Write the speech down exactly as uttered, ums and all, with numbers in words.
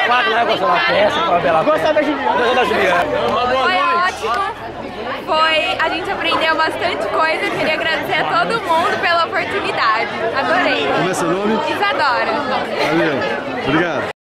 Claro, né? Gostou da peça, foi uma bela peça. Gostou da Juliana? Gostou da Juliana. Foi ótimo. Foi, a gente aprendeu bastante coisa. Eu queria agradecer a todo mundo pela oportunidade. Adorei. Como é seu nome? Isadora. Valeu. Obrigado.